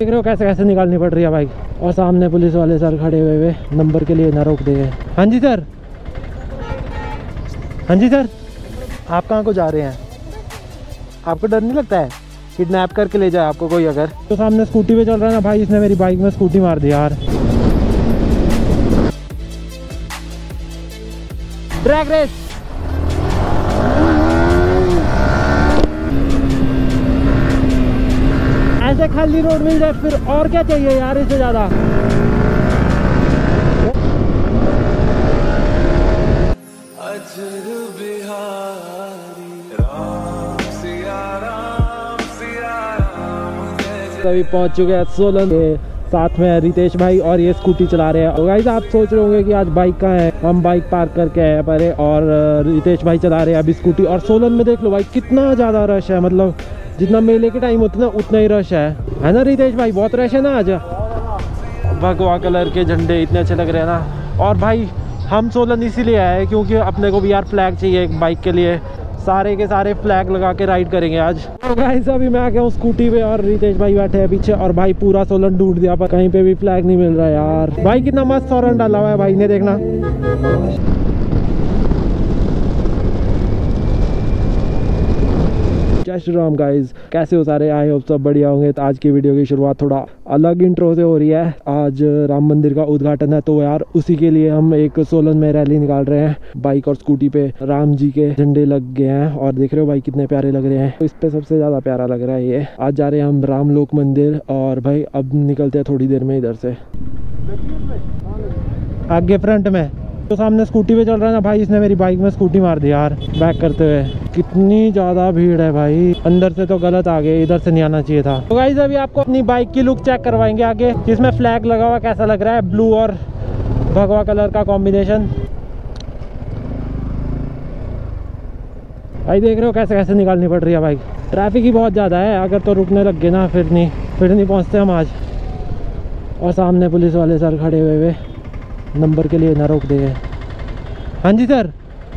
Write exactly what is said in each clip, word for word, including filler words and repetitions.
देख रहे हो कैसे कैसे निकालनी पड़ रही है बाइक। और सामने पुलिस वाले सर खड़े हुए हुए नंबर के लिए ना रोक देंगे। हाँ जी सर, हाँ जी सर, आप कहाँ को जा रहे हैं? आपको डर नहीं लगता है किडनैप करके ले जाए आपको कोई अगर? तो सामने स्कूटी पे चल रहा है ना भाई, इसने मेरी बाइक में स्कूटी मार दी यार। Drag race. ऐसे खाली रोड मिल जाए फिर और क्या चाहिए यार इससे ज्यादा। अभी पहुंच चुके हैं सोलन के, साथ में रितेश भाई और ये स्कूटी चला रहे हैं। तो गाइस आप सोच रहे होंगे कि आज बाइक कहाँ है, हम बाइक पार्क करके आए परे और रितेश भाई चला रहे हैं अभी स्कूटी। और सोलन में देख लो भाई कितना ज़्यादा रश है, मतलब जितना मेले के टाइम होता है ना उतना ही रश है, है ना रितेश भाई? बहुत रश है ना आज। भगवा कलर के झंडे इतने अच्छे लग रहे हैं ना। और भाई हम सोलन इसीलिए आए क्योंकि अपने को भी यार फ्लैग चाहिए एक बाइक के लिए, सारे के सारे फ्लैग लगा के राइड करेंगे आज। तो गाइस अभी मैं आ गया हूँ स्कूटी पे और रितेश भाई बैठे हैं पीछे। और भाई पूरा सोलन ढूंढ दिया पर कहीं पे भी फ्लैग नहीं मिल रहा यार। भाई कितना मस्त सोलन डाला हुआ है भाई ने, देखना। जय श्री राम गाइस, कैसे हो सारे? आए हो सब बढ़िया होंगे। तो आज की वीडियो की शुरुआत थोड़ा अलग इंट्रो से हो रही है। आज राम मंदिर का उद्घाटन है तो यार उसी के लिए हम एक सोलन में रैली निकाल रहे हैं। बाइक और स्कूटी पे राम जी के झंडे लग गए हैं और देख रहे हो भाई कितने प्यारे लग रहे हैं। तो इस पे सबसे ज्यादा प्यारा लग रहा है ये। आज जा रहे हैं हम राम लोक मंदिर और भाई अब निकलते हैं थोड़ी देर में इधर से। आगे फ्रंट में तो सामने स्कूटी पे चल रहा है ना भाई, इसने मेरी बाइक में स्कूटी मार दी यार बैक करते हुए। कितनी ज्यादा भीड़ है भाई, अंदर से तो गलत आ गए, इधर से नहीं आना चाहिए था। तो गाइस अभी आपको अपनी बाइक की लुक चेक करवाएंगे आगे, जिसमें फ्लैग लगा हुआ कैसा लग रहा है, ब्लू और भगवा कलर का कॉम्बिनेशन। भाई देख रहे हो कैसे कैसे निकालनी पड़ रही है बाइक। ट्रैफिक ही बहुत ज़्यादा है, अगर तो रुकने लग गए ना फिर नहीं फिर नहीं पहुँचते हम आज। और सामने पुलिस वाले सर खड़े हुए हुए नंबर के लिए ना रोक देंगे। हाँ जी सर,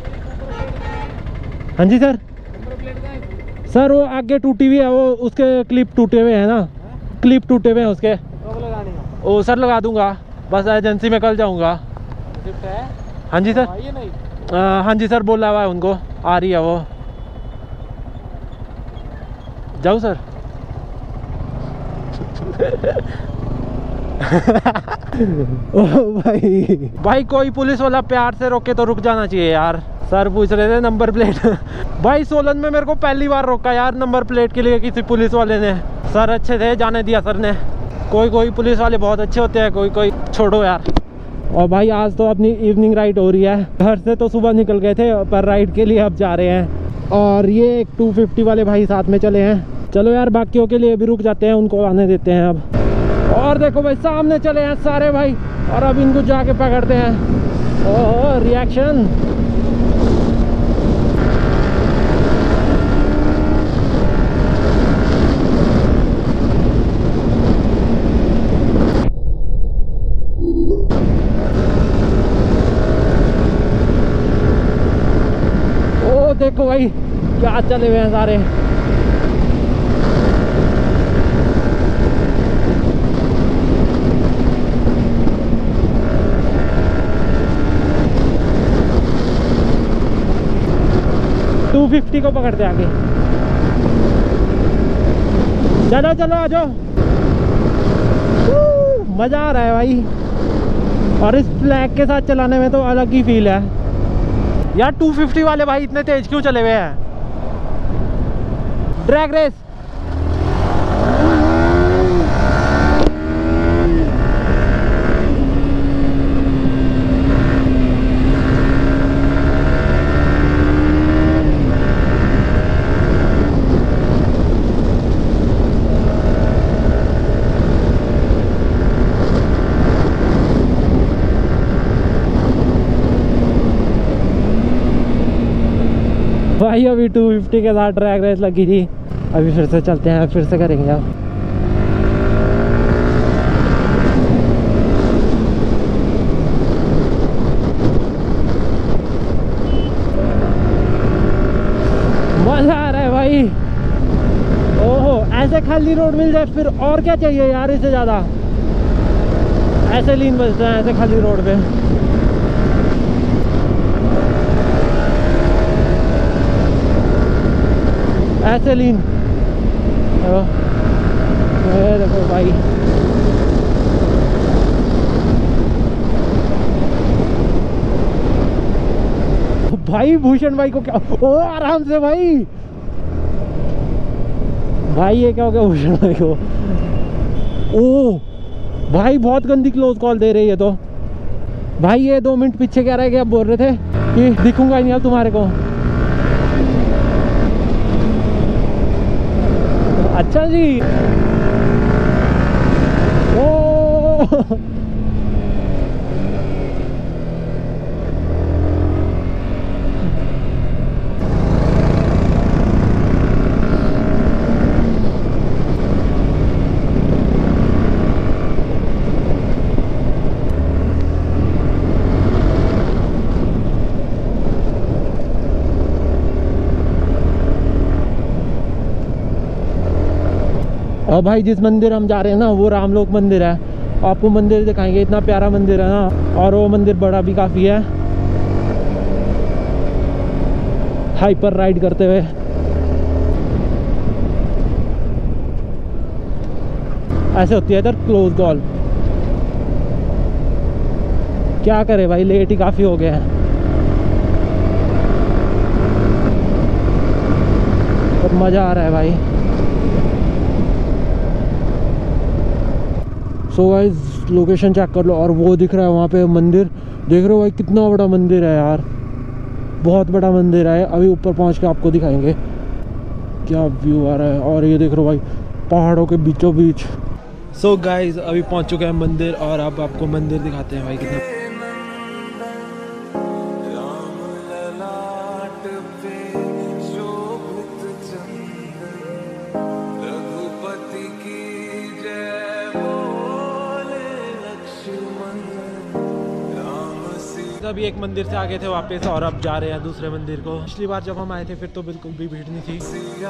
हाँ जी सर। सर वो आगे टूटी हुई है, वो उसके क्लिप टूटे हुए हैं ना, क्लिप टूटे हुए हैं उसके। ओ सर लगा दूंगा, बस एजेंसी में कल जाऊंगा। हाँ जी सर, आ, हाँ जी सर बोला हुआ है उनको, आ रही है वो। जाऊँ सर? ओ भाई भाई कोई पुलिस वाला प्यार से रोके तो रुक जाना चाहिए यार। सर पूछ रहे थे नंबर प्लेट। भाई सोलन में मेरे को पहली बार रोका यार नंबर प्लेट के लिए किसी पुलिस वाले ने। सर अच्छे थे, जाने दिया सर ने। कोई कोई पुलिस वाले बहुत अच्छे होते हैं, कोई कोई छोड़ो यार। और भाई आज तो अपनी इवनिंग राइड हो रही है। घर से तो सुबह निकल गए थे पर राइड के लिए अब जा रहे हैं। और ये एक टू फिफ्टी वाले भाई साथ में चले हैं। चलो यार बाकियों के लिए भी रुक जाते हैं, उनको आने देते हैं अब। और देखो भाई सामने चले हैं सारे भाई और अब इनको जाके पकड़ते हैं। ओह रिएक्शन। ओ देखो भाई क्या चले हुए हैं सारे। टू फिफ्टी को पकड़ते आगे। चलो चलो आ जाओ, मजा आ रहा है भाई। और इस फ्लैग के साथ चलाने में तो अलग ही फील है यार। टू फिफ्टी वाले भाई इतने तेज क्यों चले हुए हैं? Drag race. भाई अभी टू फिफ्टी के साथ ड्रैग रेस लगी थी, अभी फिर से चलते हैं, फिर से करेंगे अब। मजा आ रहा है भाई। ओहो ऐसे खाली रोड मिल जाए फिर और क्या चाहिए यार, इससे ज़्यादा। ऐसे लीन बजते हैं ऐसे खाली रोड पे। ऐसे लीन देखो भाई, भाई भूषण भाई को क्या, ओ आराम से भाई। भाई ये क्या हो गया भूषण भाई को? ओ भाई बहुत गंदी क्लोज कॉल दे रही है। तो भाई ये दो मिनट पीछे क्या रह गया, बोल रहे थे कि दिखूंगा नहीं अब तुम्हारे को। अच्छा जी। ओ और भाई जिस मंदिर हम जा रहे हैं ना वो रामलोक मंदिर है। आपको मंदिर दिखाएंगे, इतना प्यारा मंदिर है ना, और वो मंदिर बड़ा भी काफ़ी है। हाइपर राइड करते हुए ऐसे होती है इधर क्लोज कॉल। क्या करे भाई, लेट ही काफ़ी हो गया है। पर मज़ा आ रहा है भाई। सो गाइस लोकेशन चेक कर लो, और वो दिख रहा है वहाँ पे मंदिर, देख रहे हो भाई कितना बड़ा मंदिर है यार, बहुत बड़ा मंदिर है। अभी ऊपर पहुँच के आपको दिखाएंगे क्या व्यू आ रहा है। और ये देख रहे हो भाई पहाड़ों के बीचों बीच। सो गाइस अभी पहुँच चुके हैं मंदिर, और अब आपको मंदिर दिखाते हैं भाई कितना। अभी एक मंदिर से आगे थे वापस, और अब जा रहे हैं दूसरे मंदिर को। पिछली बार जब हम आए थे फिर तो बिल्कुल भी भीड़ नहीं थी।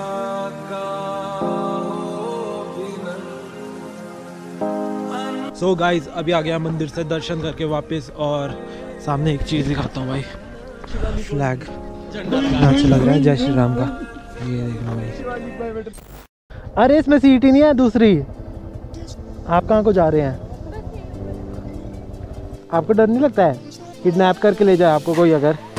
सो so गाइज अभी आ गया मंदिर से दर्शन करके वापस, और सामने एक चीज़ दिखाता हूँ भाई, फ्लैग अच्छा लग रहा है, जय श्री राम का। ये देखना भाई, अरे इसमें सीट ही नहीं है दूसरी। आप कहाँ को जा रहे हैं? आपको डर नहीं लगता है किडनैप करके ले जाए आपको कोई अगर?